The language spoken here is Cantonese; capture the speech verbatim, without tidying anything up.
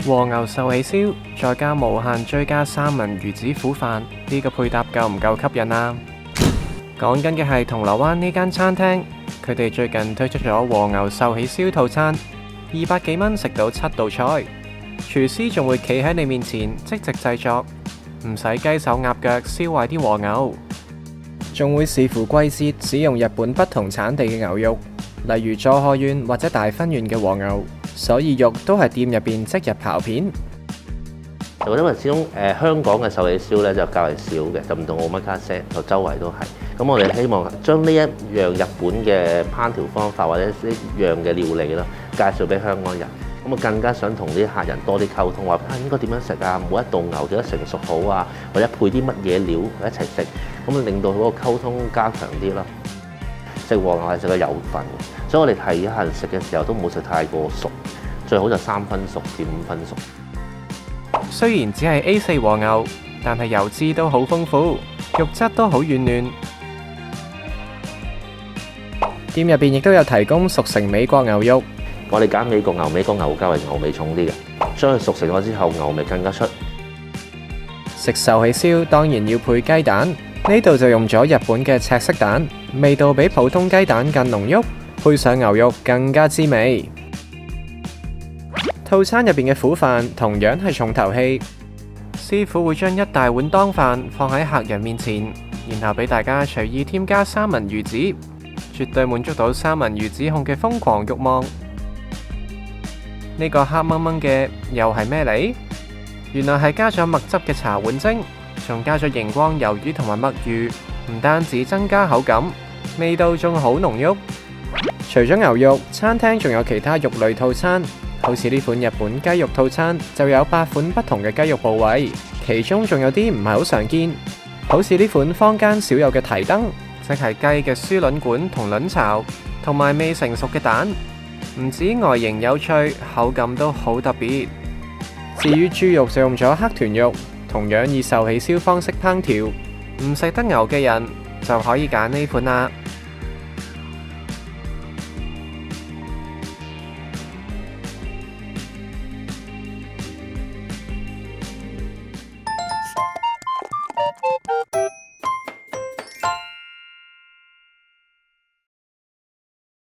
和牛壽喜燒再加無限追加三文魚子苦飯，呢個配搭夠唔夠吸引啊？講緊嘅係銅鑼灣呢間餐廳，佢哋最近推出咗和牛壽喜燒套餐，二百幾蚊食到七道菜，廚師仲會企喺你面前即席製作，唔使雞手鴨腳燒壞啲和牛，仲會視乎季節使用日本不同產地嘅牛肉，例如佐賀縣或者大分縣嘅和牛。所以肉都係店入邊即日刨片。 因為始終誒、呃、香港嘅壽喜燒咧就較為少嘅，就唔同奧馬卡西，就周圍都係。咁我哋希望將呢一樣日本嘅烹調方法或者呢樣嘅料理啦，介紹俾香港人。咁我更加想同啲客人多啲溝通，話啊應該點樣食啊？每一道牛幾多成熟好啊？或者配啲乜嘢料一齊食，咁令到嗰個溝通加強啲咯。食和牛係食個有份嘅，所以我哋提客人食嘅時候都唔好食太過熟，最好就三分熟至五分熟。 雖然只係 A 四 和牛，但係油脂都好豐富，肉質都好軟嫩。店入邊亦都有提供熟成美國牛肉， 我哋揀美國牛，美國牛較為牛味重啲嘅，將佢熟成咗之後，牛味更加出。 食壽喜燒當然要配雞蛋，呢度就用咗日本嘅赤色蛋，味道比普通雞蛋更濃郁，配上牛肉更加滋味。套餐入邊嘅苦飯同樣係重頭戲，師傅會將一大碗當飯放喺客人面前，然後俾大家隨意添加三文魚子，絕對滿足到三文魚子控嘅瘋狂慾望。呢個黑掹掹嘅又係咩嚟？原來係加咗麥汁嘅茶碗蒸，仲加咗熒光魷魚同埋墨魚，唔單止增加口感，味道仲好濃郁。除咗牛肉，餐廳仲有其他肉類套餐。好似呢款日本雞肉套餐就有八款不同嘅雞肉部位，其中仲有啲唔係好常見，好似呢款坊間少有嘅提燈，即係雞嘅輸卵管同卵巢，同埋未成熟嘅蛋，唔止外形有趣，口感都好特別。至於豬肉就用咗黑豚肉，同樣以壽喜燒方式烹調，唔食得牛嘅人就可以揀呢款啦。